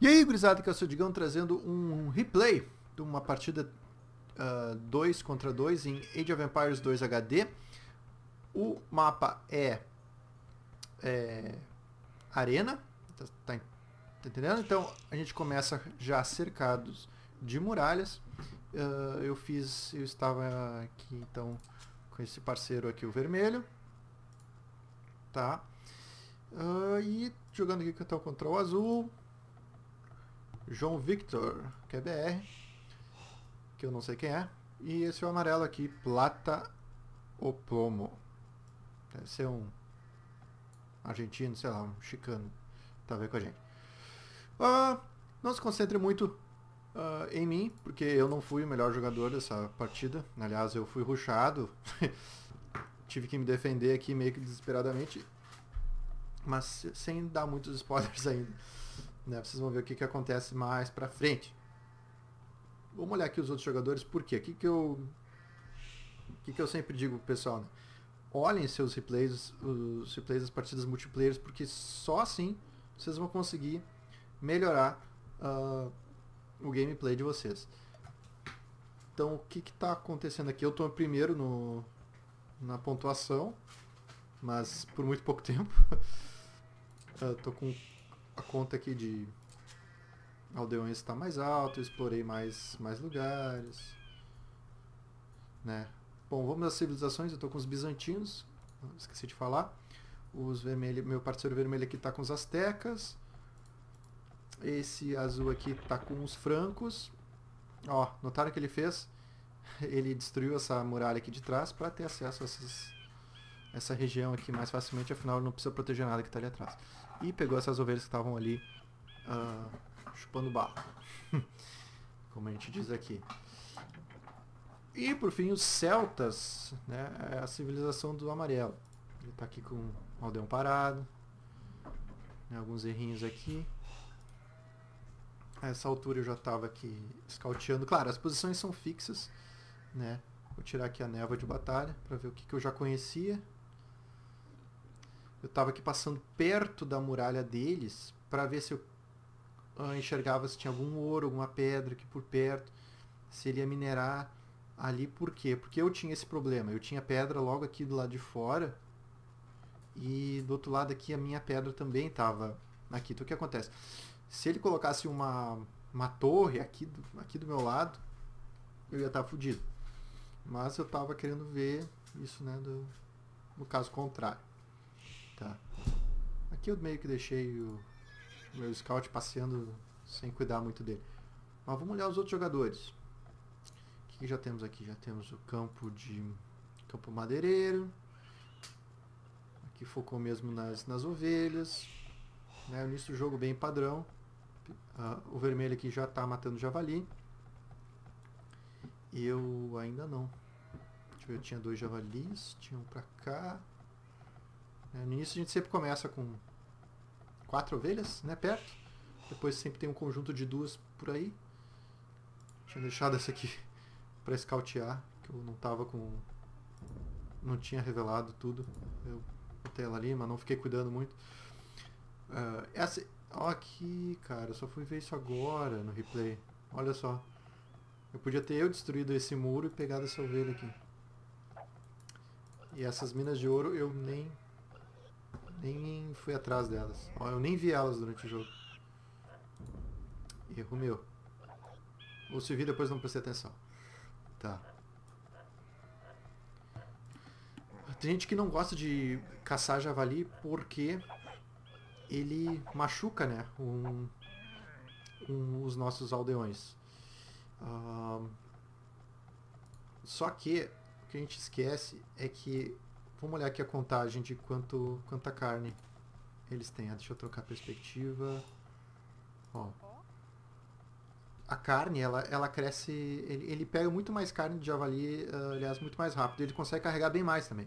E aí, gurizada, que é o seu Digão trazendo um replay de uma partida 2 contra 2 em Age of Empires 2 HD. O mapa é Arena, tá entendendo? Então a gente começa já cercados de muralhas. Eu estava aqui então com esse parceiro aqui, o vermelho, tá? E jogando aqui então contra o azul, João Victor, que é BR, que eu não sei quem é, e esse é o amarelo aqui, Plata o Plomo. Deve ser um argentino, sei lá, um chicano, tá a ver com a gente. Não se concentre muito em mim, porque eu não fui o melhor jogador dessa partida. Aliás, eu fui rushado, tive que me defender aqui meio que desesperadamente, mas sem dar muitos spoilers ainda, né? Vocês vão ver o que acontece mais pra frente. Vamos olhar aqui os outros jogadores, por quê? O que eu sempre digo pro pessoal, né? Olhem seus replays, os replays das partidas multiplayer, porque só assim vocês vão conseguir melhorar o gameplay de vocês. Então, o que está acontecendo aqui? Eu estou primeiro na pontuação, mas por muito pouco tempo. Estou com a conta aqui de aldeões está mais alto, eu explorei mais lugares, né? Bom, vamos às civilizações. Eu estou com os bizantinos, esqueci de falar. Os vermelhos, meu parceiro vermelho aqui está com os astecas. Esse azul aqui está com os francos. Ó, notaram o que ele fez? Ele destruiu essa muralha aqui de trás para ter acesso a essa região aqui mais facilmente, afinal ele não precisa proteger nada que está ali atrás. E pegou essas ovelhas que estavam ali chupando bala, como a gente diz aqui. E por fim os celtas, né, é a civilização do amarelo. Ele está aqui com o aldeão parado, né, alguns errinhos aqui. A essa altura eu já estava aqui scouteando. Claro, as posições são fixas, né? Vou tirar aqui a névoa de batalha para ver o que eu já conhecia. Eu estava aqui passando perto da muralha deles para ver se eu enxergava se tinha algum ouro, alguma pedra aqui por perto, se ele ia minerar ali. Por quê? Porque eu tinha esse problema. Eu tinha pedra logo aqui do lado de fora e do outro lado aqui a minha pedra também estava aqui. Então o que acontece? Se ele colocasse uma torre aqui do meu lado, eu ia estar fudido. Mas eu estava querendo ver isso, né, no caso contrário. Tá. Aqui eu meio que deixei o meu scout passeando sem cuidar muito dele. Mas vamos olhar os outros jogadores. O que já temos aqui? Já temos o campo madeireiro. Aqui focou mesmo nas ovelhas. Né, o início do jogo bem padrão. O vermelho aqui já está matando javali. Eu ainda não. Deixa eu ver, eu tinha 2 javalis, tinha um pra cá. No início a gente sempre começa com 4 ovelhas, né, perto. Depois sempre tem um conjunto de 2 por aí. Tinha deixado essa aqui pra scoutear, que eu não tinha revelado tudo. Eu botei ela ali, mas não fiquei cuidando muito. Aqui, cara, eu só fui ver isso agora no replay. Olha só. Eu podia ter destruído esse muro e pegado essa ovelha aqui. E essas minas de ouro eu nem fui atrás delas. Eu nem vi elas durante o jogo. Erro meu. Ou se vi, depois não prestei atenção. Tá. Tem gente que não gosta de caçar javali porque ele machuca, né, os nossos aldeões. Só que o que a gente esquece é que, vamos olhar aqui a contagem de quanta carne eles têm. Deixa eu trocar a perspectiva. Ó, a carne, ela cresce, ele pega muito mais carne de javali, aliás, muito mais rápido. Ele consegue carregar bem mais também.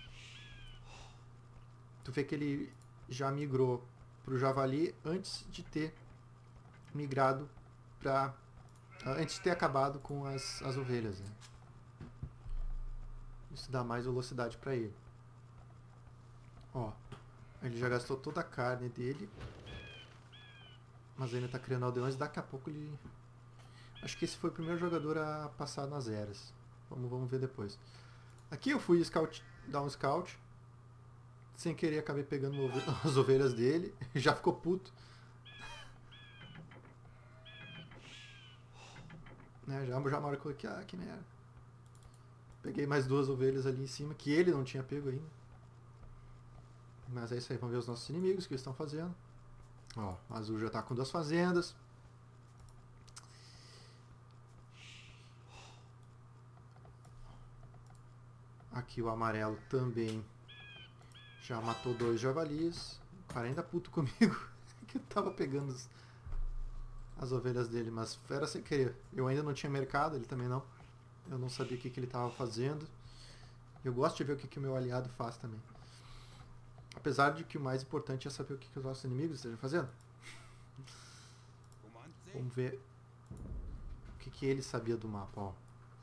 Tu vê que ele já migrou pro javali antes de ter migrado para antes de ter acabado com as ovelhas, né? Isso dá mais velocidade para ele. Ó, ele já gastou toda a carne dele. Mas ainda tá criando aldeões. Daqui a pouco ele... Acho que esse foi o primeiro jogador a passar nas eras. Vamos ver depois. Aqui eu fui dar um scout. Sem querer acabei pegando as ovelhas dele. Já ficou puto. Né, já marcou aqui. Ah, que merda. Peguei mais 2 ovelhas ali em cima. Que ele não tinha pego ainda. Mas é isso aí. Vamos ver os nossos inimigos. O que eles estão fazendo. Ó, o azul já tá com 2 fazendas. Aqui o amarelo também já matou 2 javalis. O cara ainda puto comigo. Que eu tava pegando as ovelhas dele, mas era sem querer. Eu ainda não tinha mercado, ele também não. Eu não sabia o que ele tava fazendo. Eu gosto de ver o que o meu aliado faz também. Apesar de que o mais importante é saber o que os nossos inimigos estejam fazendo. Vamos ver o que ele sabia do mapa, ó.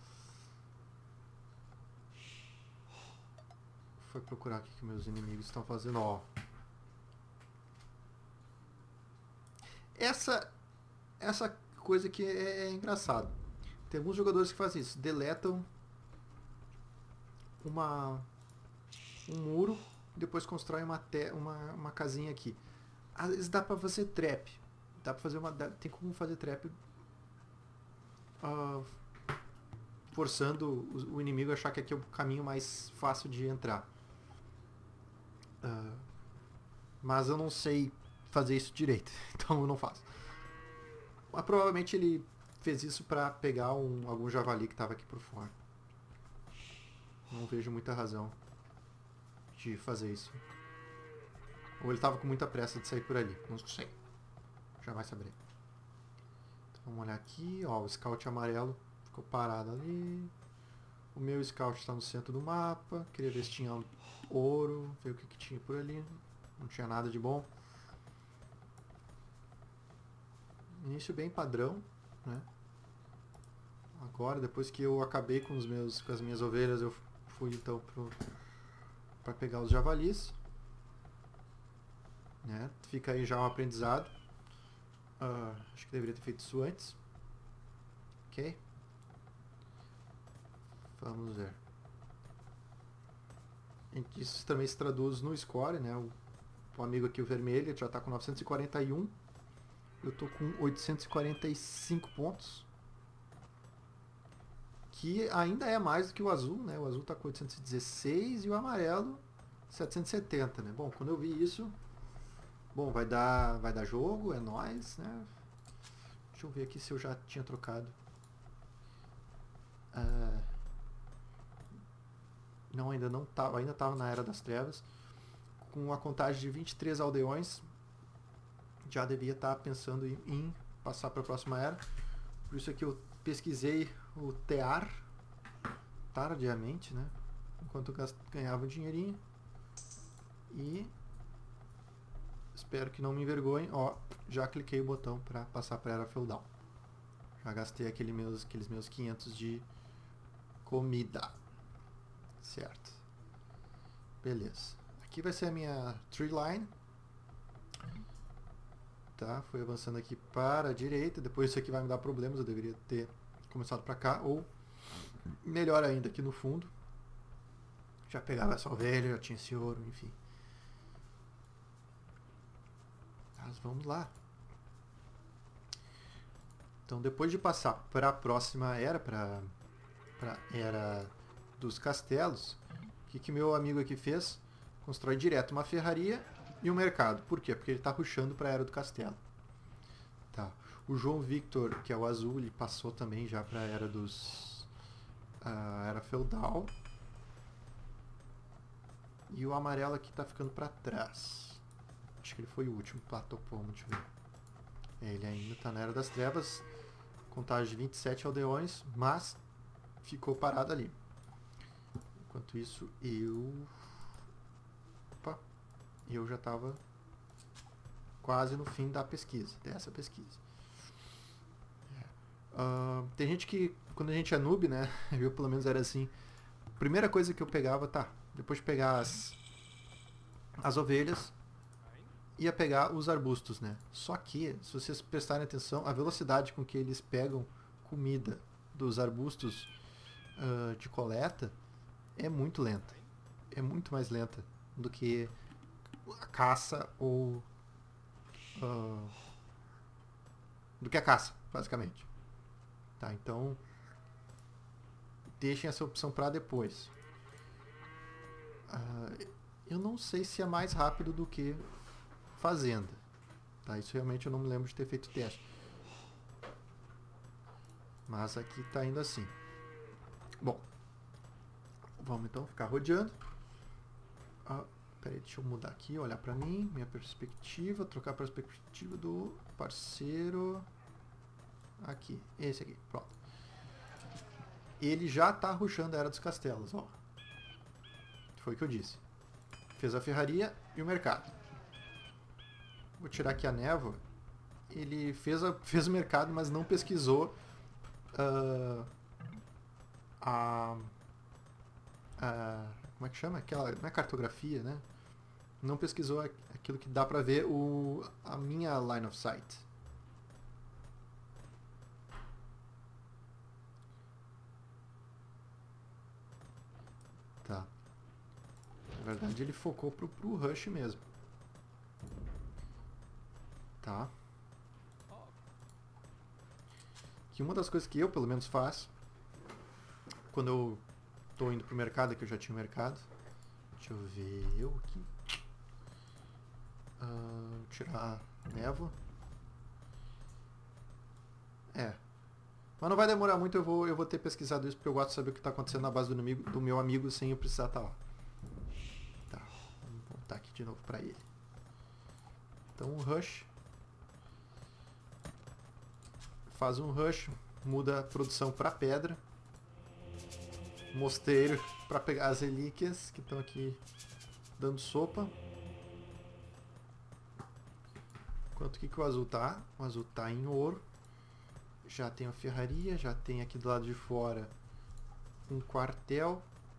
Foi procurar o que meus inimigos estão fazendo, ó. Essa coisa que é engraçado. Tem alguns jogadores que fazem isso, deletam um muro e depois constroem uma casinha aqui. Às vezes dá pra fazer trap. Dá pra fazer tem como fazer trap forçando o inimigo a achar que aqui é o caminho mais fácil de entrar. Mas eu não sei fazer isso direito, então eu não faço. Mas provavelmente ele fez isso pra pegar algum javali que estava aqui por fora. Não vejo muita razão de fazer isso. Ou ele estava com muita pressa de sair por ali. Não sei. Jamais saberei. Então, vamos olhar aqui. Ó, o scout amarelo ficou parado ali. O meu scout está no centro do mapa. Queria ver se tinha ouro. Ver o que tinha por ali. Não tinha nada de bom. Início bem padrão, né? Agora, depois que eu acabei com as minhas ovelhas, eu fui então para pegar os javalis. Né? Fica aí já um aprendizado. Acho que deveria ter feito isso antes. Ok? Vamos ver. Isso também se traduz no score, né? O amigo aqui, o vermelho, já está com 941. Eu estou com 845 pontos. Que ainda é mais do que o azul, né? O azul está com 816 e o amarelo 770, né? Bom, quando eu vi isso... Bom, vai dar jogo, é nóis, né? Deixa eu ver aqui se eu já tinha trocado. Não, ainda não estava, ainda estava na Era das Trevas. Com a contagem de 23 aldeões, já devia estar pensando em passar para a próxima era. Por isso é que eu pesquisei o TEAR tardiamente, né? Enquanto eu ganhava um dinheirinho. E espero que não me envergonhem. Ó, já cliquei o botão para passar para a Era Feudal. Já gastei aqueles meus 500 de comida. Certo. Beleza. Aqui vai ser a minha tree line. Tá, fui avançando aqui para a direita. Depois isso aqui vai me dar problemas. Eu deveria ter começado para cá. Ou, melhor ainda, aqui no fundo. Já pegava essa ovelha, já tinha esse ouro, enfim. Mas vamos lá. Então, depois de passar para a próxima era, para a era dos castelos, o que meu amigo aqui fez? Constrói direto uma ferraria e um mercado. Por quê? Porque ele está rushando para a era do castelo. Tá. O João Victor, que é o azul, ele passou também já para a era a era feudal. E o amarelo aqui está ficando para trás. Acho que ele foi o último platopom, deixa eu ver. Ele ainda está na Era das Trevas, contagem de 27 aldeões, mas ficou parado ali. Enquanto isso, eu já estava quase no fim dessa pesquisa. Tem gente que, quando a gente é noob, né, eu pelo menos era assim, a primeira coisa que eu pegava, depois de pegar as ovelhas, ia pegar os arbustos, né? Só que, se vocês prestarem atenção, a velocidade com que eles pegam comida dos arbustos de coleta é muito lenta. É muito mais lenta do que a caça ou... do que a caça, basicamente. Tá, então... deixem essa opção para depois. Eu não sei se é mais rápido do que fazenda. Tá, isso realmente eu não me lembro de ter feito teste. Mas aqui está indo assim. Bom, vamos então ficar rodeando. Peraí, deixa eu mudar aqui, olhar para mim, minha perspectiva, trocar a perspectiva do parceiro. Aqui, esse aqui, pronto. Ele já está rushando a Era dos Castelos, ó. Foi o que eu disse. Fez a ferraria e o mercado. Vou tirar aqui a névoa. Ele fez o mercado, mas não pesquisou como é que chama? Aquela, não é cartografia, né? Não pesquisou aquilo que dá pra ver a minha line of sight. Tá. Na verdade ele focou pro rush mesmo. Tá. Que uma das coisas que eu pelo menos faço quando eu tô indo pro mercado, que eu já tinha o mercado. Deixa eu ver eu aqui. Tirar a névoa. Mas não vai demorar muito, eu vou ter pesquisado isso porque eu gosto de saber o que está acontecendo na base do meu amigo sem eu precisar estar lá. Tá, vamos voltar aqui de novo para ele. Então um rush. Faz um rush, muda a produção para pedra. Mosteiro para pegar as relíquias que estão aqui dando sopa. Quanto que o azul tá? O azul tá em ouro. Já tem a ferraria, já tem aqui do lado de fora um quartel.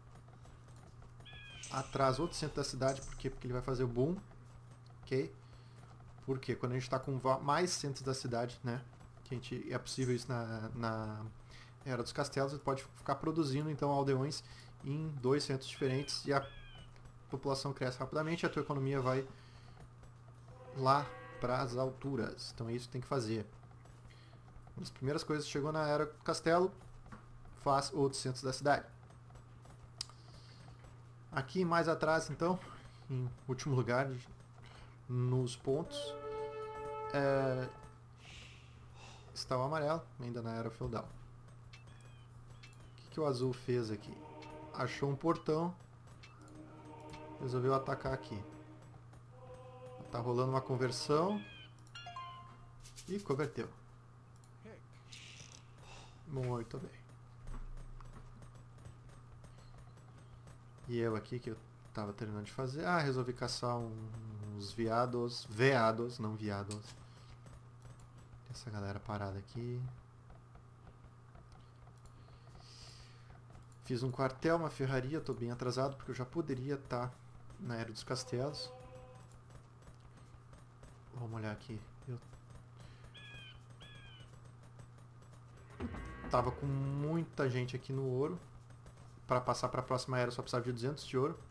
Atrás outro centro da cidade, por quê? Porque ele vai fazer o boom. Ok? Porque quando a gente está com mais centros da cidade, né? Que é possível isso na Era dos Castelos, você pode ficar produzindo então aldeões em 2 centros diferentes e a população cresce rapidamente e a tua economia vai lá para as alturas. Então é isso que tem que fazer. Uma das primeiras coisas que chegou na Era do Castelo, faz outros centros da cidade. Aqui mais atrás então, em último lugar nos pontos, está o amarelo, ainda na Era Feudal. O que o azul fez aqui? Achou um portão, resolveu atacar aqui. Tá rolando uma conversão e converteu. Muito bem. E eu aqui que eu tava terminando de fazer. Resolvi caçar uns veados, não viados. Essa galera parada aqui. Fiz um quartel, uma ferraria, tô bem atrasado porque eu já poderia estar na Era dos Castelos. Vamos olhar aqui. Eu tava com muita gente aqui no ouro. Para passar para a próxima era só precisava de 200 de ouro.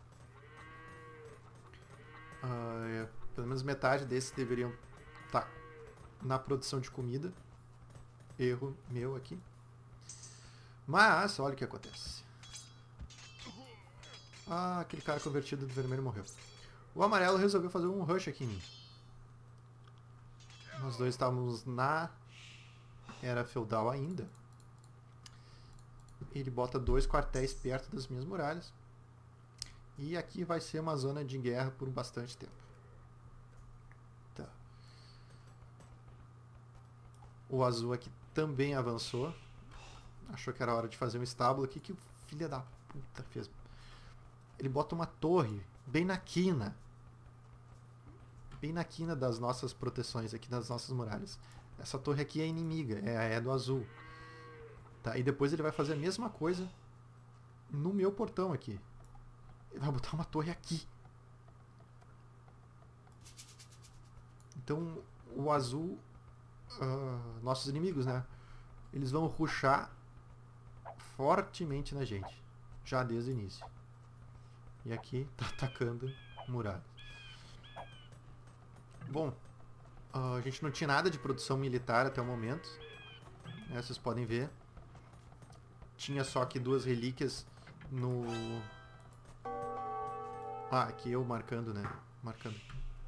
Pelo menos metade desses deveriam estar na produção de comida. Erro meu aqui. Mas olha o que acontece. Aquele cara convertido do vermelho morreu. O amarelo resolveu fazer um rush aqui em mim. Nós dois estávamos na Era Feudal ainda. Ele bota 2 quartéis perto das minhas muralhas. E aqui vai ser uma zona de guerra por bastante tempo. Tá. O azul aqui também avançou. Achou que era hora de fazer um estábulo aqui. Que o filho da puta fez. Ele bota uma torre bem na quina. Bem na quina das nossas proteções aqui, das nossas muralhas. Essa torre aqui é inimiga, é do azul. Tá, e depois ele vai fazer a mesma coisa no meu portão aqui. Ele vai botar uma torre aqui. Então, o azul, nossos inimigos, né? Eles vão rushar fortemente na gente, já desde o início. E aqui tá atacando muralhas. Bom, a gente não tinha nada de produção militar até o momento, né? Vocês podem ver. Tinha só aqui 2 relíquias no... Ah, aqui eu marcando, né? Marcando.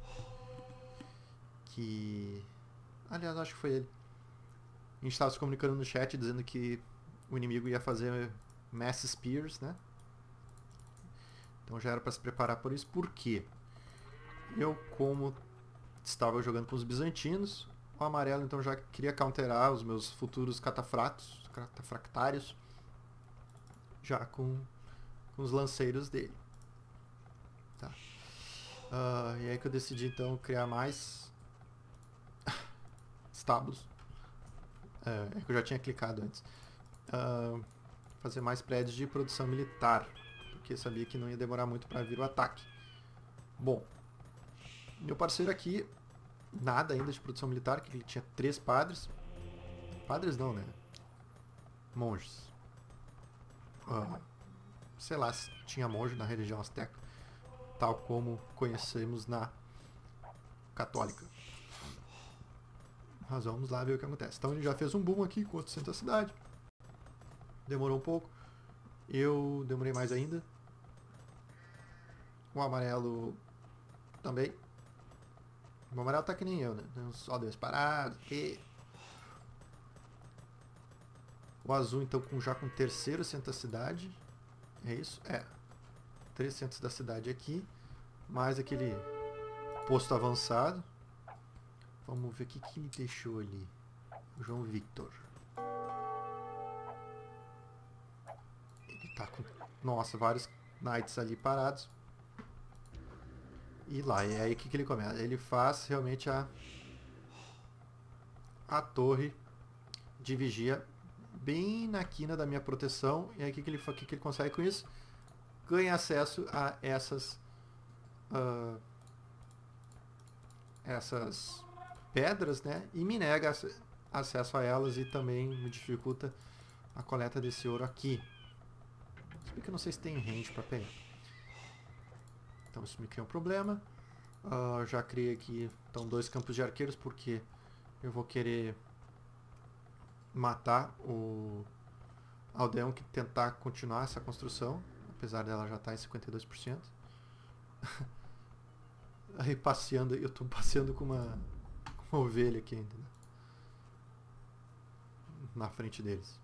Que... Aliás, acho que foi ele. A gente estava se comunicando no chat dizendo que o inimigo ia fazer Mass Spears, né? Então já era para se preparar por isso. Por quê? Eu, como estava jogando com os bizantinos, o amarelo então já queria counterar os meus futuros catafractários, já com os lanceiros dele. Tá. E aí que eu decidi então criar mais estábulos. É que eu já tinha clicado antes. Fazer mais prédios de produção militar, porque sabia que não ia demorar muito para vir o ataque. Bom, meu parceiro aqui, nada ainda de produção militar, que ele tinha 3 padres. Padres não, né? Monges. Sei lá se tinha monge na religião azteca, tal como conhecemos na católica. Mas vamos lá ver o que acontece. Então ele já fez um boom aqui com outro centro da cidade. Demorou um pouco. Eu demorei mais ainda. O amarelo também. O amarelo tá que nem eu, né? Só 2 parados aqui. O azul então já com o 3º centro da cidade. É isso? 3 centros da cidade aqui. Mais aquele posto avançado. Vamos ver o que ele deixou ali. O João Victor. Ele tá com... Nossa, vários knights ali parados. E lá, e aí o que ele começa? Ele faz realmente a torre de vigia bem na quina da minha proteção. E aí o que ele consegue com isso? Ganha acesso a essas pedras, né? E me nega acesso a elas e também me dificulta a coleta desse ouro aqui. Se bem que eu não sei se tem range para pegar. Então isso me cria um problema. Já criei aqui então 2 campos de arqueiros, porque eu vou querer matar o aldeão que tentar continuar essa construção, apesar dela já estar em 52%. Aí passeando, eu estou passeando com uma ovelha aqui ainda, né? Na frente deles.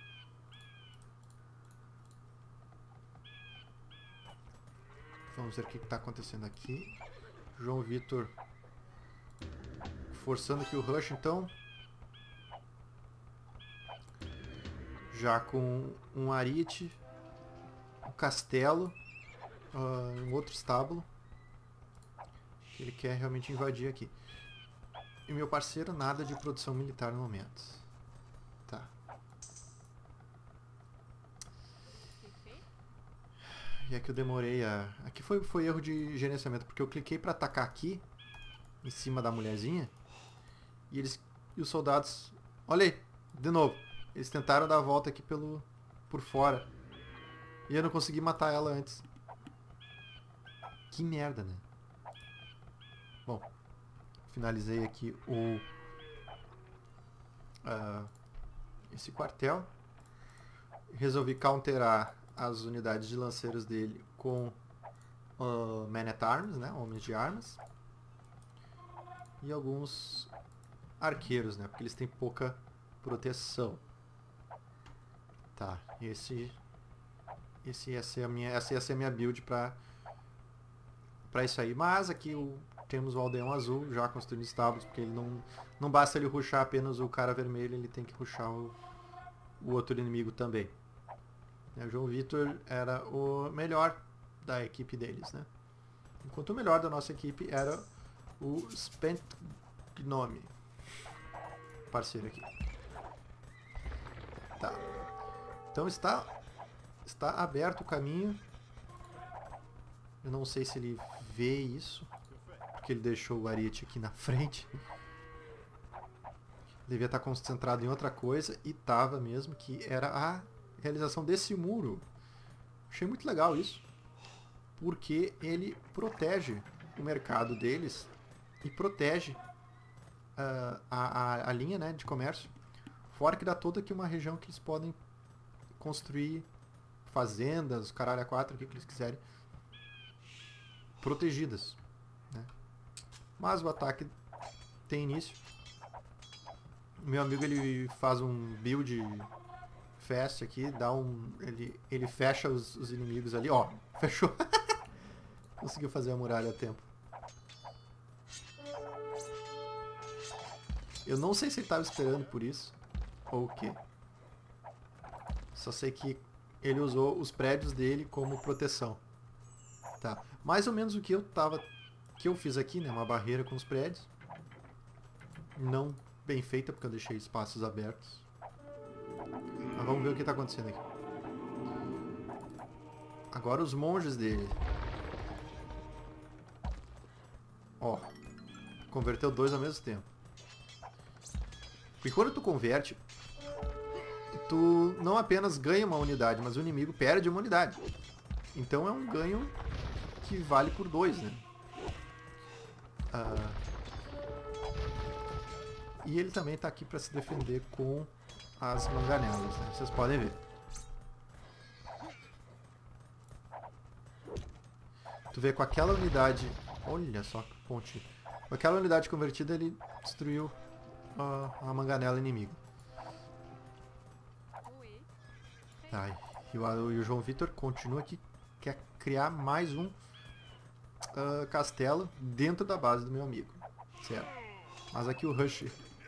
Vamos ver o que está acontecendo aqui. João Vitor forçando aqui o rush, então. Já com um arite, um castelo, um outro estábulo. Que ele quer realmente invadir aqui. E meu parceiro, nada de produção militar no momento. Tá. E é que eu demorei a... Aqui foi erro de gerenciamento, porque eu cliquei para atacar aqui, em cima da mulherzinha, e os soldados... Olha aí, de novo. Eles tentaram dar a volta aqui por fora. E eu não consegui matar ela antes. Que merda, né? Bom, finalizei aqui esse quartel. Resolvi counterar as unidades de lanceiros dele com Men at Arms, né? Homens de armas. E alguns arqueiros, né? Porque eles têm pouca proteção. Tá, essa ia ser a minha build pra isso aí. Mas aqui temos o aldeão azul já construindo estábulos, porque ele não basta ele rushar apenas o cara vermelho, ele tem que rushar o outro inimigo também. O João Vitor era o melhor da equipe deles, né? Enquanto o melhor da nossa equipe era o Spent Gnome, parceiro aqui. Tá. Então está aberto o caminho. Eu não sei se ele vê isso, porque ele deixou o ariete aqui na frente. Devia estar concentrado em outra coisa, e tava mesmo, que era a realização desse muro. Achei muito legal isso, porque ele protege o mercado deles e protege a linha, né, de comércio. Fora que dá toda aqui uma região que eles podem construir fazendas, caralho a quatro, o que eles quiserem, protegidas, né? Mas o ataque tem início. Meu amigo, ele faz um build fast aqui, dá um, ele fecha os inimigos ali, ó, fechou. Conseguiu fazer a muralha a tempo. Eu não sei se ele estava esperando por isso ou o quê. Só sei que ele usou os prédios dele como proteção. Tá. Mais ou menos o que eu fiz aqui, né, uma barreira com os prédios. Não bem feita, porque eu deixei espaços abertos. Mas vamos ver o que está acontecendo aqui. Agora os monges dele. Ó, converteu 2 ao mesmo tempo. Porque quando tu converte, tu não apenas ganha uma unidade, mas o inimigo perde uma unidade. Então é um ganho que vale por 2, né? E ele também está aqui para se defender com as manganelas, né? Vocês podem ver. Tu vê com aquela unidade... Olha só que ponte. Com aquela unidade convertida, ele destruiu a manganela inimiga. Tá, e o João Vitor continua aqui, quer criar mais um castelo dentro da base do meu amigo. Certo. Mas aqui o Rush...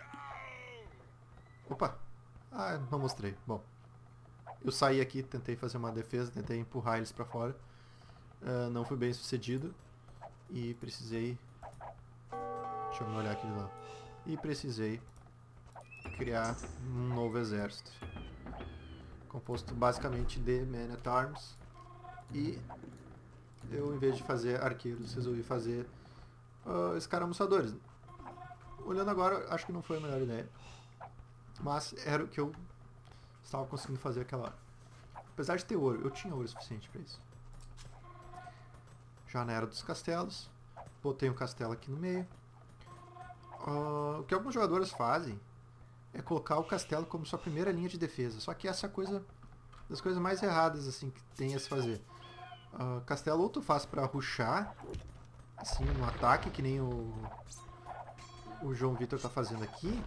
Opa! Ah, não mostrei. Bom, eu saí aqui, tentei fazer uma defesa, tentei empurrar eles pra fora. Não fui bem sucedido. E precisei... Deixa eu me olhar aqui de novo. E precisei criar um novo exército. Composto basicamente de Men at Arms. E eu, em vez de fazer arqueiros, resolvi fazer escaramuçadores. Olhando agora, acho que não foi a melhor ideia. Mas era o que eu estava conseguindo fazer aquela hora. Apesar de ter ouro, eu tinha ouro suficiente para isso. Já na era dos castelos. Botei um castelo aqui no meio. O que alguns jogadores fazem é colocar o castelo como sua primeira linha de defesa. Só que essa é coisa das coisas mais erradas assim que tem a se fazer. Castelo ou tu faz para rushar, assim, no ataque, que nem o João Vitor está fazendo aqui.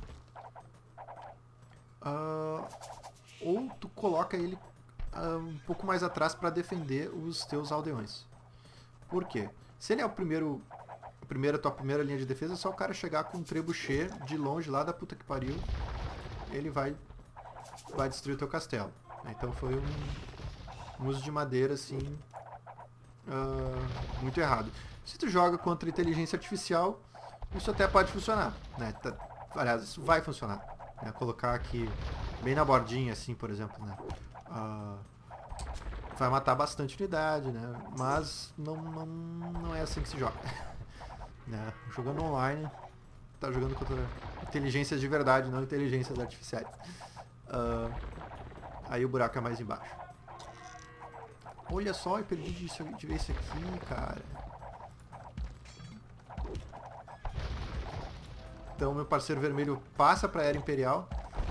Ou tu coloca ele um pouco mais atrás para defender os teus aldeões. Por quê? Se ele é tua primeira linha de defesa, é só o cara chegar com um trebuchet de longe lá da puta que pariu, ele vai destruir o teu castelo. Então foi um uso de madeira assim muito errado. Se tu joga contra inteligência artificial, isso até pode funcionar, né? Aliás, isso vai funcionar. Né? Colocar aqui bem na bordinha, assim, por exemplo, né? Vai matar bastante unidade, né? Mas não é assim que se joga. Né? Jogando online, tá jogando contra inteligências de verdade, não inteligências artificiais. Aí o buraco é mais embaixo. Olha só, eu perdi de ver isso aqui, cara. Então meu parceiro vermelho passa para a Era Imperial.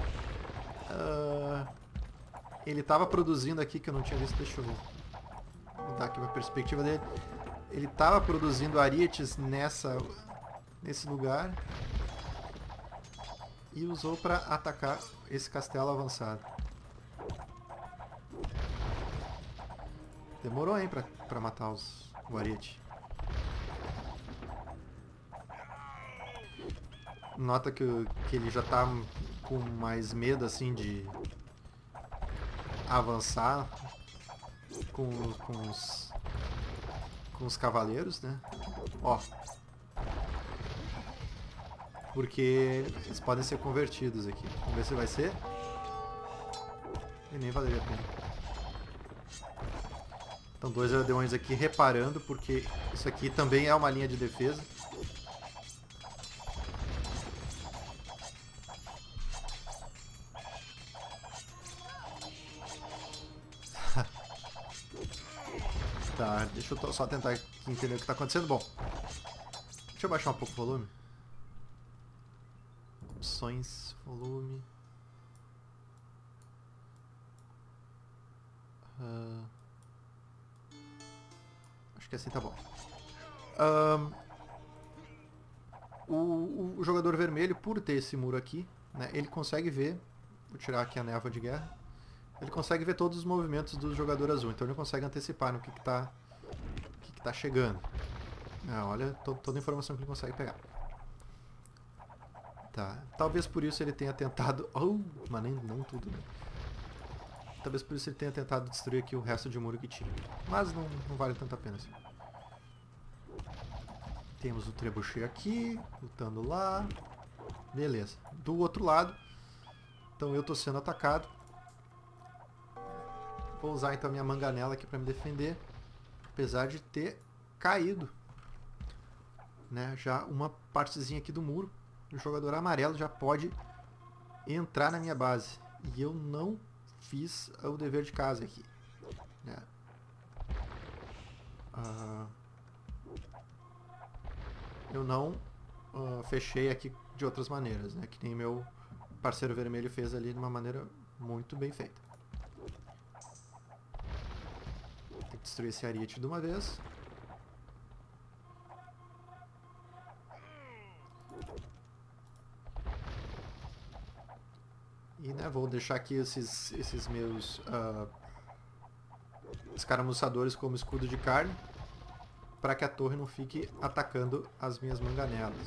Ele estava produzindo aqui, que eu não tinha visto, deixa eu mudar aqui a perspectiva dele. Ele estava produzindo arietes nesse lugar e usou para atacar esse castelo avançado. Demorou, hein, para matar o ariete. Nota que ele já tá com mais medo, assim, de avançar com os cavaleiros, né? Ó. Porque eles podem ser convertidos aqui. Vamos ver se vai ser. E nem valeria a pena. Então 2 aldeões aqui reparando, porque isso aqui também é uma linha de defesa. Tá, deixa eu só tentar entender o que está acontecendo. Bom, deixa eu baixar um pouco o volume. Opções, volume. Acho que assim tá bom. O jogador vermelho, por ter esse muro aqui, né, ele consegue ver. Vou tirar aqui a névoa de guerra. Ele consegue ver todos os movimentos do jogador azul, então ele consegue antecipar no que tá chegando. Olha toda a informação que ele consegue pegar. Tá. Talvez por isso ele tenha tentado... mas nem não tudo, né? Talvez por isso ele tenha tentado destruir aqui o resto de muro que tinha. Mas não vale tanto a pena assim. Temos o trebuchet aqui, lutando lá. Beleza. Do outro lado, então eu tô sendo atacado. Vou usar então a minha manganela aqui para me defender. Apesar de ter caído, né, já uma partezinha aqui do muro. O jogador amarelo já pode entrar na minha base. E eu não fiz o dever de casa aqui, né? Eu não fechei aqui de outras maneiras, né? Que nem meu parceiro vermelho fez ali de uma maneira muito bem feita. Tem que destruir esse ariete de uma vez. E, né, vou deixar aqui esses meus escaramuçadores como escudo de carne, para que a torre não fique atacando as minhas manganelas.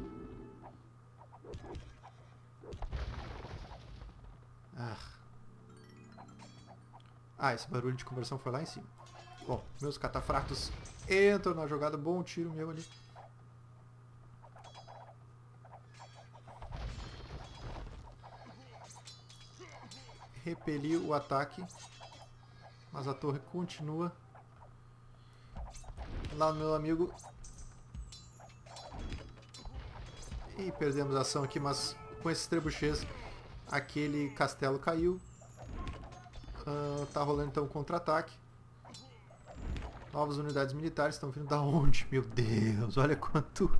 Esse barulho de conversão foi lá em cima. Bom, meus catafractos entram na jogada. Bom tiro meu ali. Repeli o ataque, mas a torre continua. Lá no meu amigo. E perdemos a ação aqui, mas com esses trebuchês aquele castelo caiu. Tá rolando então um contra-ataque. Novas unidades militares estão vindo da onde? Meu Deus, olha quanto...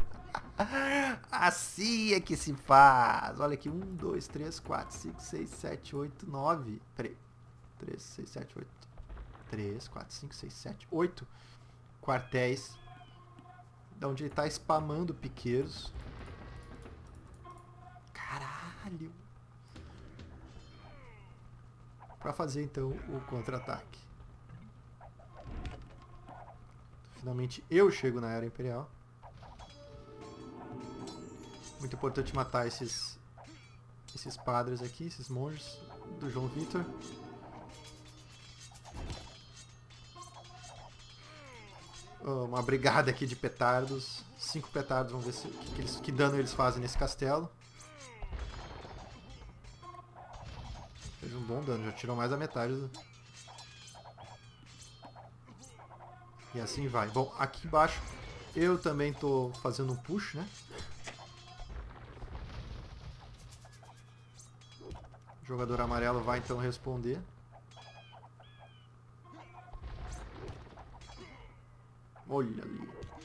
Assim é que se faz. Olha aqui, 1, 2, 3, 4, 5, 6, 7, 8, 9. Peraí. 3, 6, 7, 8. 3, 4, 5, 6, 7, 8 quartéis. Da onde ele tá spamando piqueiros. Caralho. Pra fazer então o contra-ataque. Finalmente eu chego na Era Imperial. Muito importante matar esses padres aqui, esses monges do João Vitor. Uma brigada aqui de petardos. 5 petardos, vamos ver que dano eles fazem nesse castelo. Fez um bom dano, já tirou mais da metade do... E assim vai. Bom, aqui embaixo eu também tô fazendo um push, né? O jogador amarelo vai então responder. Olha ali.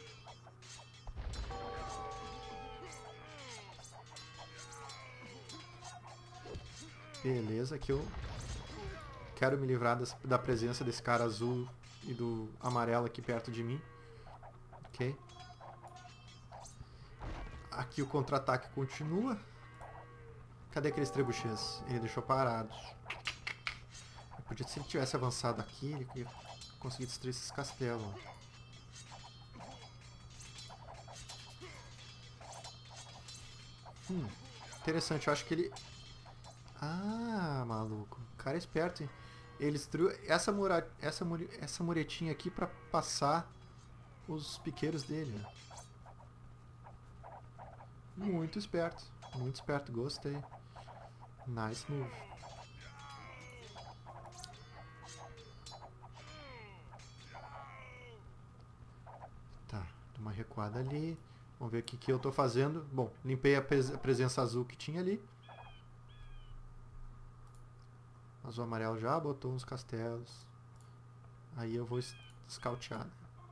Beleza, aqui eu quero me livrar da presença desse cara azul e do amarelo aqui perto de mim. Ok. Aqui o contra-ataque continua. Cadê aqueles trebuchês? Ele deixou parados. Se ele tivesse avançado aqui, ele ia conseguir destruir esses castelos. Interessante, eu acho que ele... maluco. O cara é esperto, hein? Ele destruiu essa muretinha aqui pra passar os piqueiros dele. Muito esperto. Muito esperto, gostei. Nice move. uma recuada ali. Vamos ver o que eu tô fazendo. Bom, limpei a presença azul que tinha ali. Azul amarelo já botou uns castelos. Aí eu vou escautear.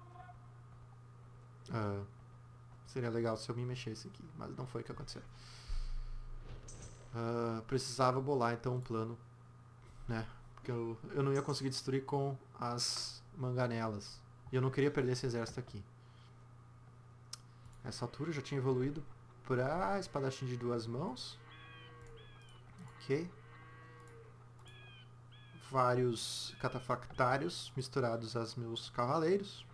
Seria legal se eu me mexesse aqui, mas não foi o que aconteceu. Precisava bolar então um plano, né? Porque eu não ia conseguir destruir com as manganelas. E eu não queria perder esse exército aqui. Nessa altura eu já tinha evoluído para espadachim de 2 mãos. Ok. Vários catafactários misturados aos meus cavaleiros.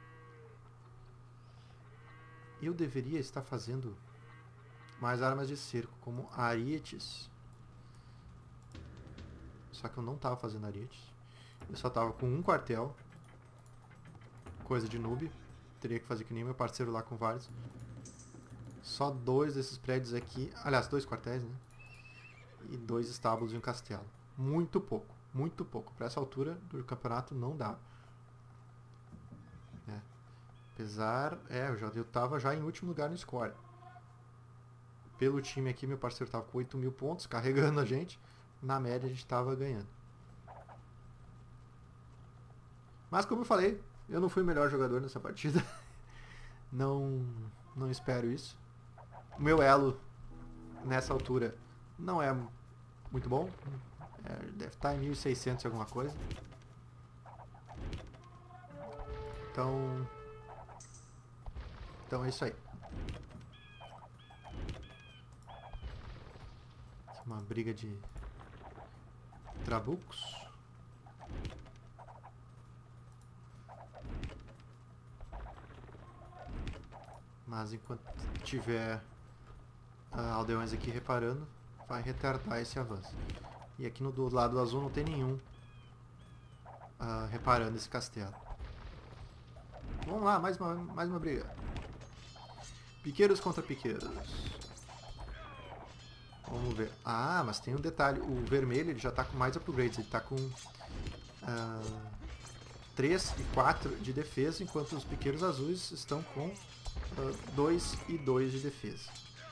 Eu deveria estar fazendo mais armas de cerco, como arietes. Só que eu não estava fazendo arietes. Eu só estava com um quartel. Coisa de noob. Teria que fazer que nem meu parceiro lá com vários. Só 2 desses prédios aqui. Aliás, 2 quartéis, né? E 2 estábulos e um castelo. Muito pouco. Muito pouco. Para essa altura do campeonato não dá. Apesar... eu tava já em último lugar no score. Pelo time aqui, meu parceiro tava com 8.000 pontos, carregando a gente. Na média, a gente tava ganhando. Mas, como eu falei, eu não fui o melhor jogador nessa partida. Não espero isso. O meu elo, nessa altura, não é muito bom. Deve estar em 1.600 alguma coisa. Então é isso aí. Uma briga de trabucos. Mas enquanto tiver aldeões aqui reparando, vai retardar esse avanço. E aqui do lado azul não tem nenhum reparando esse castelo. Vamos lá, mais uma briga. Piqueiros contra piqueiros. Vamos ver. Ah, mas tem um detalhe. O vermelho ele já está com mais upgrades. Ele está com 3 e 4 de defesa, enquanto os piqueiros azuis estão com 2 e 2 de defesa.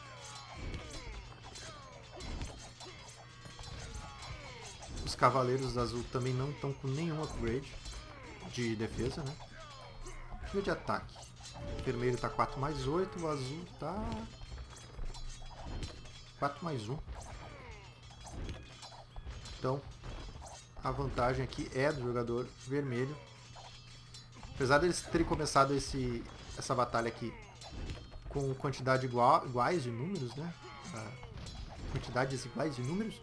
Os cavaleiros azul também não estão com nenhum upgrade de defesa, né? E de ataque. O vermelho está 4+8, o azul está 4+1. Então, a vantagem aqui é do jogador vermelho. Apesar deles terem começado essa batalha aqui com quantidade iguais de números, né? Quantidades iguais de números.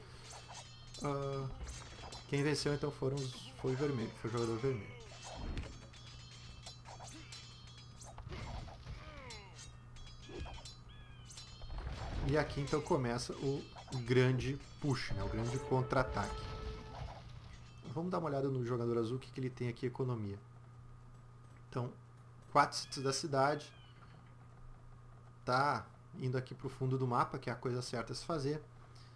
Quem venceu então foi o vermelho, foi o jogador vermelho. E aqui então começa o grande push, né? O grande contra-ataque. Vamos dar uma olhada no jogador azul, o que ele tem aqui, economia. Então, 4 sítios da cidade. Tá indo aqui para o fundo do mapa, que é a coisa certa a se fazer.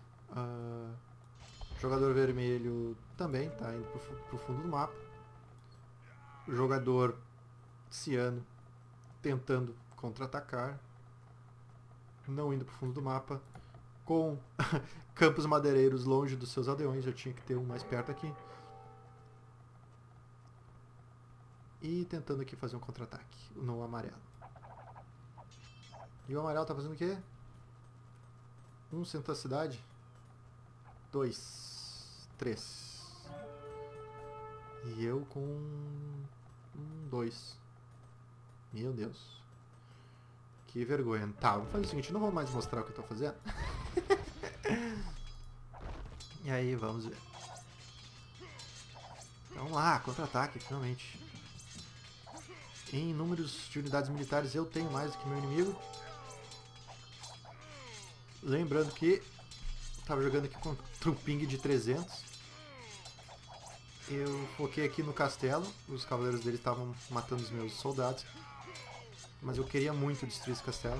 Jogador vermelho também tá indo para o fundo do mapa. O jogador ciano tentando contra-atacar. Não indo para o fundo do mapa. Com campos madeireiros longe dos seus aldeões. Eu tinha que ter um mais perto aqui. E tentando aqui fazer um contra-ataque no amarelo. E o amarelo tá fazendo o quê? 1 centro da cidade. 2, 3. E eu com 2. Meu Deus. Que vergonha. Tá, vamos fazer o seguinte, não vou mais mostrar o que eu tô fazendo. E aí, vamos ver. Vamos lá, contra-ataque, finalmente. Em números de unidades militares eu tenho mais do que meu inimigo. Lembrando que estava jogando aqui com um ping de 300. Eu foquei aqui no castelo. Os cavaleiros dele estavam matando os meus soldados. Mas eu queria muito destruir esse castelo.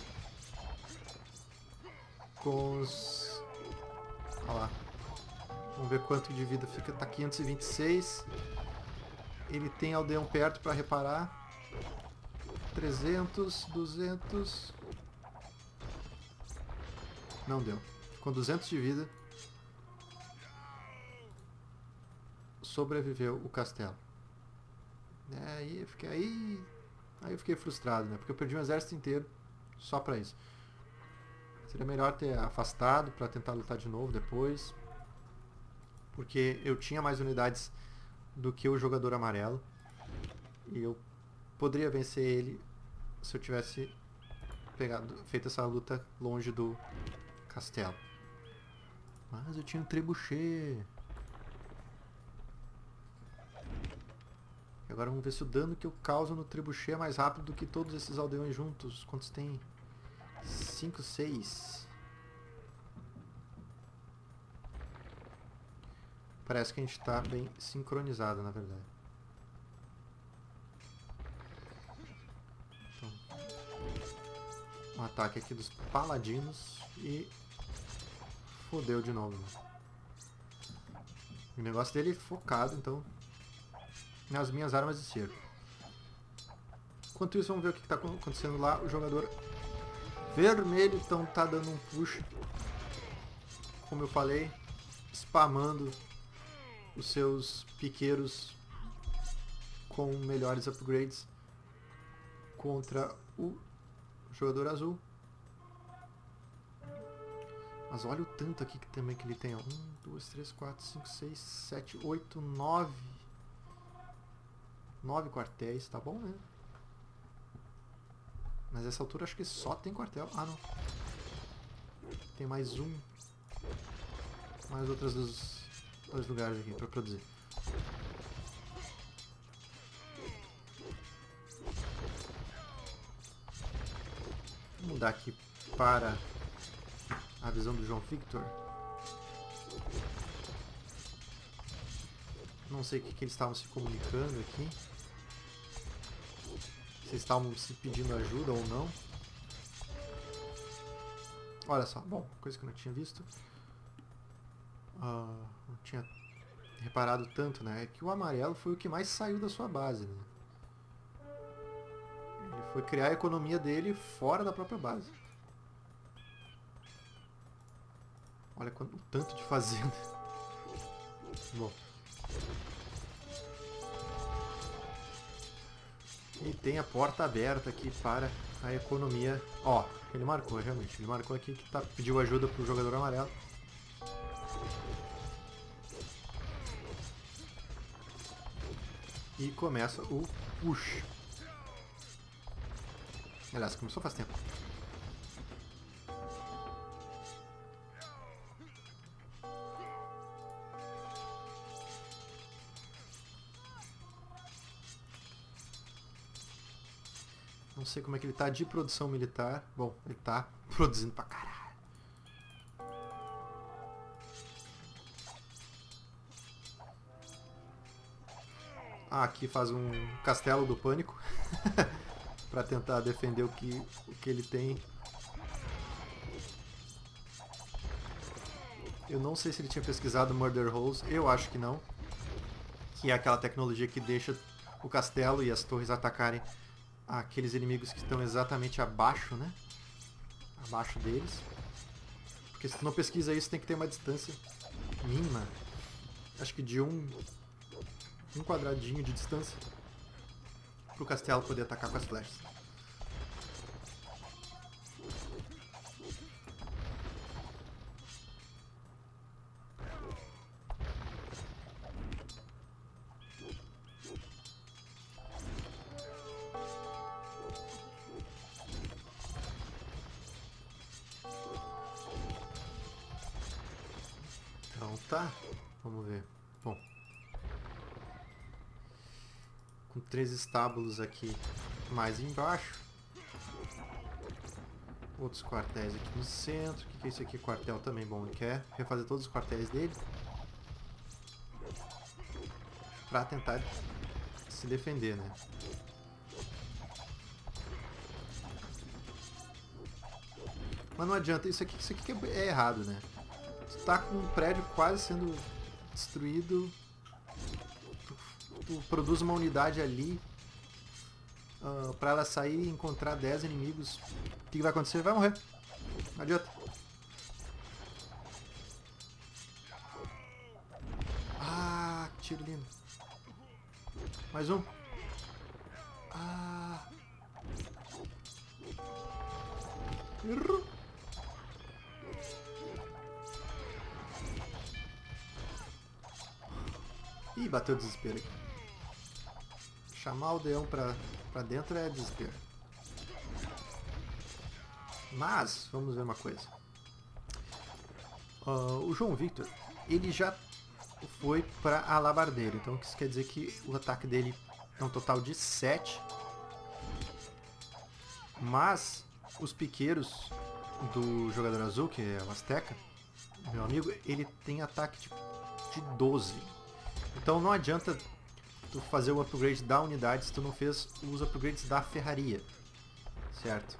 Com os... Olha lá. Vamos ver quanto de vida fica. Tá 526. Ele tem aldeão perto para reparar. 300, 200... Não deu. Com 200 de vida, sobreviveu o castelo. Aí eu fiquei frustrado, né? Porque eu perdi um exército inteiro só pra isso. Seria melhor ter afastado pra tentar lutar de novo depois. Porque eu tinha mais unidades do que o jogador amarelo. E eu poderia vencer ele se eu tivesse feito essa luta longe do castelo. Mas eu tinha um trebuchet. E agora vamos ver se o dano que eu causo no trebuchet é mais rápido do que todos esses aldeões juntos. Quantos tem? 5, 6. Parece que a gente está bem sincronizado, na verdade. Então, um ataque aqui dos paladinos e fodeu de novo. O negócio dele é focado, então, nas minhas armas de cerco. Enquanto isso, vamos ver o que está acontecendo lá. O jogador vermelho então tá dando um push, como eu falei, spamando os seus piqueiros com melhores upgrades contra o jogador azul. Mas olha o tanto aqui que também que ele tem. 1, 2, 3, 4, 5, 6, 7, 8, 9. 9 quartéis, tá bom, né? Mas nessa altura acho que só tem quartel. Ah, não. Tem mais um. Mais outros dois lugares aqui para produzir. Vou mudar aqui para a visão do João Victor. Não sei o que eles estavam se comunicando aqui. Se estavam se pedindo ajuda ou não. Olha só, bom, coisa que eu não tinha visto. Não tinha reparado tanto, né? É que o amarelo foi o que mais saiu da sua base, né? Ele foi criar a economia dele fora da própria base. Olha o tanto de fazenda. Bom. E tem a porta aberta aqui para a economia. Ó, ele marcou realmente. Ele marcou aqui que pediu ajuda para o jogador amarelo. E começa o push. Aliás, começou faz tempo. Não sei como é que ele tá de produção militar. Bom, ele tá produzindo pra caralho. Ah, aqui faz um castelo do pânico. Pra tentar defender o que ele tem. Eu não sei se ele tinha pesquisado Murder Holes. Eu acho que não. Que é aquela tecnologia que deixa o castelo e as torres atacarem aqueles inimigos que estão exatamente abaixo, né? Abaixo deles. Porque se tu não pesquisa isso, tem que ter uma distância mínima. Acho que de um quadradinho de distância para o castelo poder atacar com as flechas. Então tá, vamos ver. Bom, com 3 estábulos aqui mais embaixo, outros quartéis aqui no centro. O que é isso aqui? Quartel também. Bom, ele quer refazer todos os quartéis dele pra tentar se defender, né? Mas não adianta, isso aqui que é errado, né? Tu tá com um prédio quase sendo destruído, tu produz uma unidade ali pra ela sair e encontrar 10 inimigos. O que vai acontecer? Vai morrer. Não adianta. Ah, que tiro lindo. Mais um. Ah. Errou. Ih, bateu o desespero aqui. Chamar o aldeão pra dentro é desespero. Mas, vamos ver uma coisa. O João Victor, ele já foi pra alabardeiro. Então isso quer dizer que o ataque dele é um total de 7. Mas os piqueiros do jogador azul, que é o Azteca, meu amigo, ele tem ataque de 12. Então não adianta tu fazer o upgrade da unidade se tu não fez os upgrades da ferraria. Certo?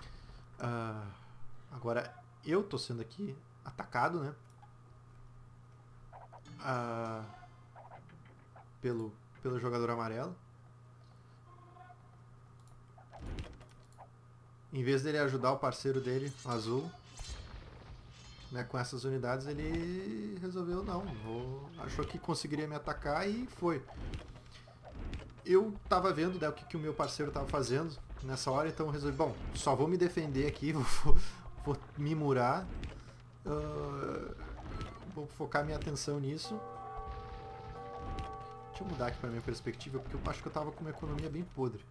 Agora eu tô sendo aqui atacado, né? Pelo jogador amarelo. Em vez dele ajudar o parceiro dele, azul, né, com essas unidades, ele resolveu não. Achou que conseguiria me atacar e foi. Eu tava vendo, né, o que o meu parceiro tava fazendo nessa hora, então eu resolvi, bom, só vou me defender aqui, vou me murar. Vou focar minha atenção nisso. Deixa eu mudar aqui pra minha perspectiva, porque eu acho que eu tava com uma economia bem podre.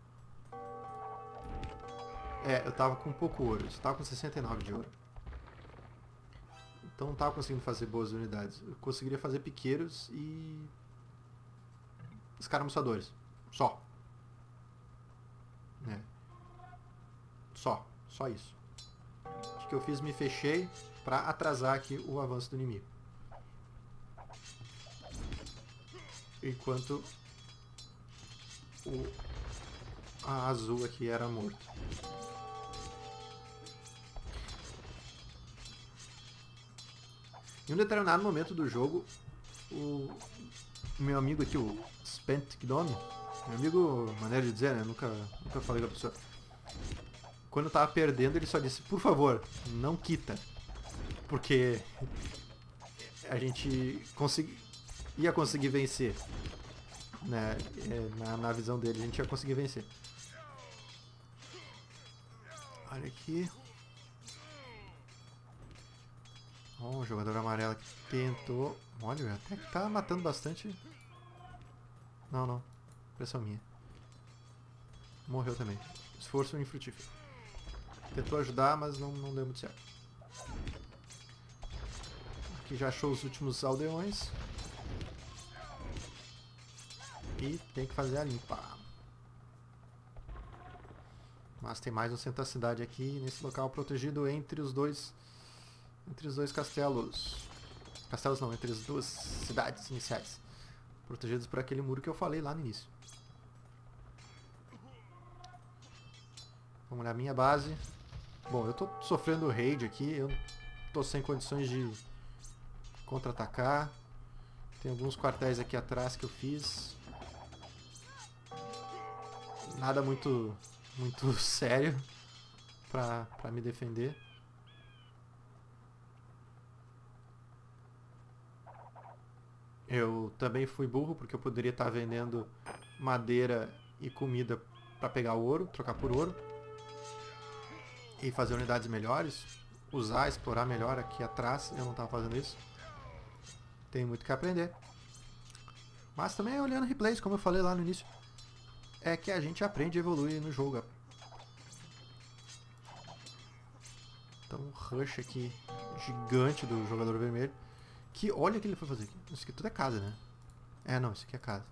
Eu tava com pouco ouro, eu tava com 69 de ouro. Então não tava conseguindo fazer boas unidades. Eu conseguiria fazer piqueiros e escaramuçadores. Só. Só isso. O que eu fiz? Me fechei pra atrasar aqui o avanço do inimigo. Enquanto a azul aqui era morto. Em um determinado momento do jogo, o meu amigo aqui, o Spent Gnome, meu amigo, maneira de dizer, né? Nunca falei com a pessoa. Quando eu tava perdendo, ele só disse, por favor, não quita. Porque a gente ia conseguir vencer. Né? Na visão dele, a gente ia conseguir vencer. Olha aqui. O jogador amarelo que tentou. Olha, até que tá matando bastante. Não. Impressão minha. Morreu também. Esforço infrutífero. Tentou ajudar, mas não deu muito certo. Aqui já achou os últimos aldeões. E tem que fazer a limpa. Mas tem mais um centro da cidade aqui, nesse local protegido entre os dois castelos. Castelos não, entre as duas cidades iniciais. Protegidos por aquele muro que eu falei lá no início. Vamos olhar a minha base. Bom, eu tô sofrendo raid aqui, eu tô sem condições de contra-atacar. Tem alguns quartéis aqui atrás que eu fiz. Nada muito sério pra me defender. Eu também fui burro porque eu poderia estar vendendo madeira e comida para pegar o ouro, trocar por ouro e fazer unidades melhores, explorar melhor aqui atrás. Eu não estava fazendo isso. Tem muito que aprender. Mas também olhando replays, como eu falei lá no início, é que a gente aprende e evolui no jogo. Então um rush aqui gigante do jogador vermelho. Que olha o que ele foi fazer aqui. Isso aqui tudo é casa, né? Não, isso aqui é casa.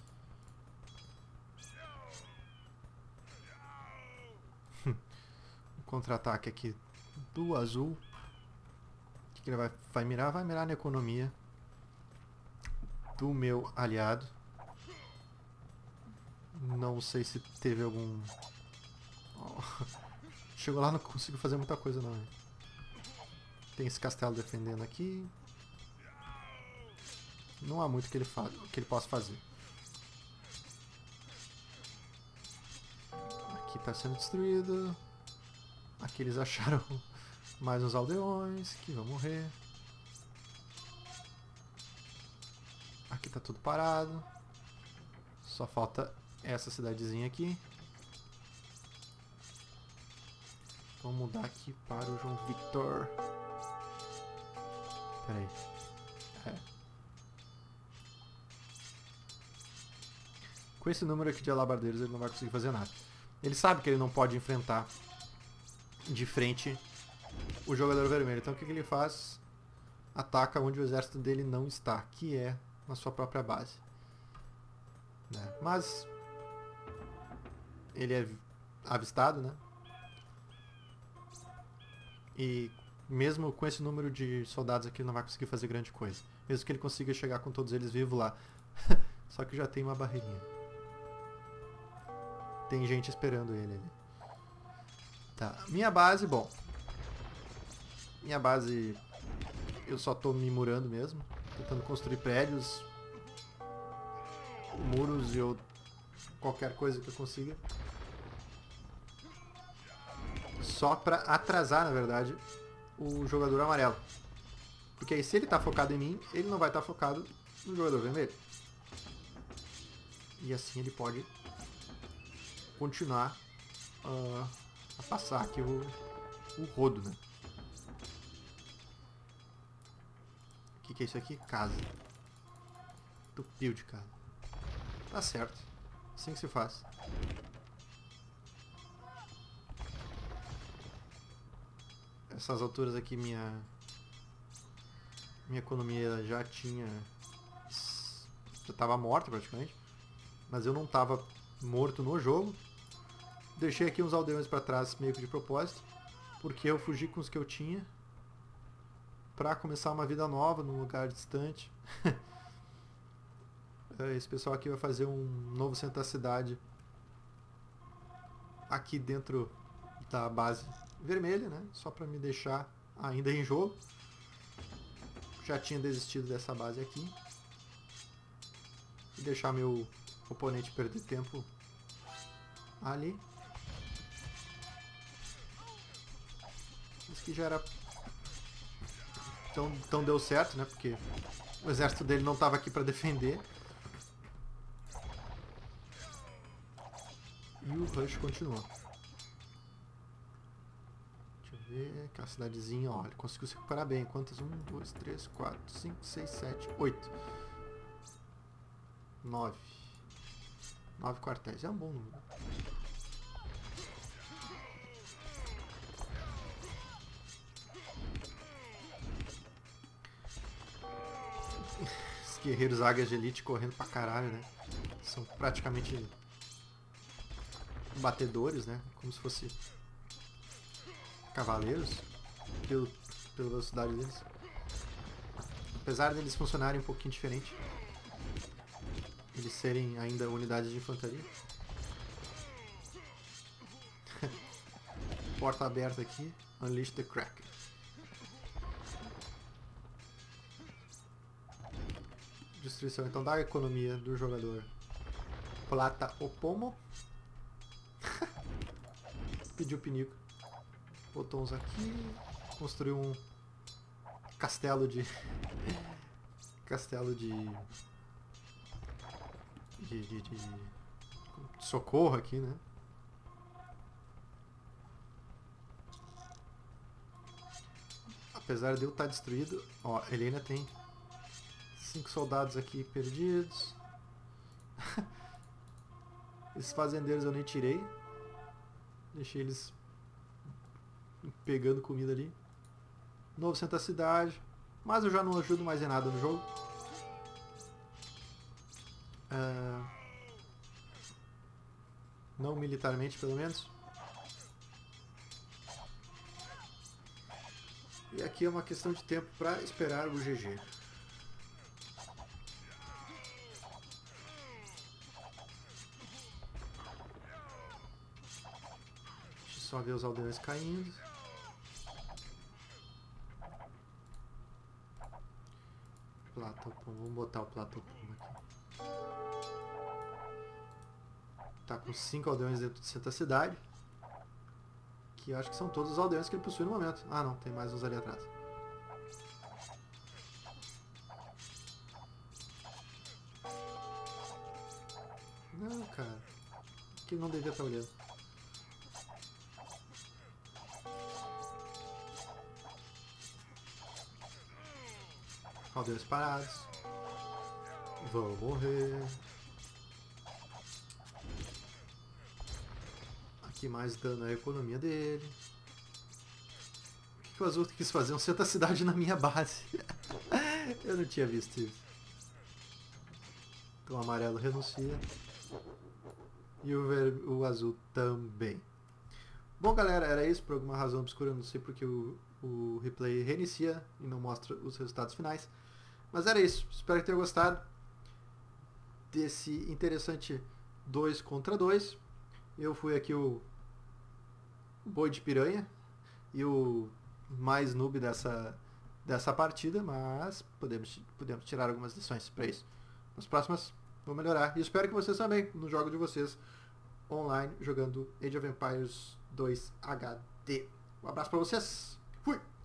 Um contra-ataque aqui do azul. O que ele vai mirar? Vai mirar na economia do meu aliado. Não sei se teve algum... Chegou lá, não consigo fazer muita coisa não. Tem esse castelo defendendo aqui. Não há muito que ele possa fazer. aqui tá sendo destruído. Aqui eles acharam mais uns aldeões que vão morrer. Aqui tá tudo parado. Só falta essa cidadezinha aqui. Vamos mudar aqui para o João Victor. Pera aí. Com esse número aqui de alabardeiros ele não vai conseguir fazer nada. Ele sabe que ele não pode enfrentar de frente o jogador vermelho. Então o que ele faz? Ataca onde o exército dele não está, que é na sua própria base. Né? Mas ele é avistado, né? E mesmo com esse número de soldados aqui ele não vai conseguir fazer grande coisa. Mesmo que ele consiga chegar com todos eles vivos lá. Só que já tem uma barreirinha. Tem gente esperando ele ali. Tá, minha base, bom. Minha base eu só tô me murando mesmo. Tentando construir prédios, muros e qualquer coisa que eu consiga. Só pra atrasar, na verdade, o jogador amarelo. Porque aí se ele tá focado em mim, ele não vai estar focado no jogador vermelho. E assim ele pode continuar a passar aqui o rodo, né? O que é isso aqui? Casa. Tupiu de casa. Tá certo. Assim que se faz. Essas alturas aqui minha economia já estava morta praticamente, mas eu não estava morto no jogo. Deixei aqui uns aldeões para trás meio que de propósito, porque eu fugi com os que eu tinha para começar uma vida nova num lugar distante. Esse pessoal aqui vai fazer um novo centro da cidade aqui dentro da base vermelha, né? Só para me deixar ainda em jogo. Já tinha desistido dessa base aqui. E deixar meu oponente perder tempo ali. Isso aqui já era... Então deu certo, né? Porque o exército dele não estava aqui para defender. E o rush continua. Deixa eu ver. Aquela cidadezinha, ó. Ele conseguiu se recuperar bem. Quantas? 1, 2, 3, 4, 5, 6, 7, 8. 9. 9 quartéis. É um bom número. Os guerreiros águias de elite correndo pra caralho, né? São praticamente batedores, né? Como se fosse cavaleiros pela velocidade deles. Apesar deles funcionarem um pouquinho diferente, eles serem ainda unidades de infantaria. Porta aberta aqui. Unleash the Kraken. Destruição então da economia do jogador. Plata Opomo. Pediu pinico. Botou uns aqui. Construiu um castelo de... socorro aqui, né? Apesar de eu estar destruído, ó, ele ainda tem 5 soldados aqui perdidos. Esses fazendeiros eu nem tirei. Deixei eles pegando comida ali. Novo centro da cidade. Mas eu já não ajudo mais em nada no jogo. Não militarmente, pelo menos. E aqui é uma questão de tempo para esperar o GG. Deixa eu só ver os aldeões caindo. Platopom, vamos botar o Platopom aqui. Tá com 5 aldeões dentro do centro da cidade. Que eu acho que são todos os aldeões que ele possui no momento. Ah, não. Tem mais uns ali atrás. Não, cara. Que ele não devia estar olhando. Aldeões parados. Vão morrer. Aqui mais dano à economia dele. O que o azul quis fazer? Um centro da cidade na minha base. Eu não tinha visto isso. Então o amarelo renuncia. E o azul também. Bom, galera, era isso. Por alguma razão obscura, eu não sei porque o replay reinicia e não mostra os resultados finais. Mas era isso. Espero que tenham gostado desse interessante 2 contra 2. Eu fui aqui o boi de piranha e o mais noob dessa partida, mas podemos tirar algumas lições para isso. Nas próximas vou melhorar. E espero que vocês também, no jogo de vocês, online, jogando Age of Empires 2 HD. Um abraço para vocês. Fui!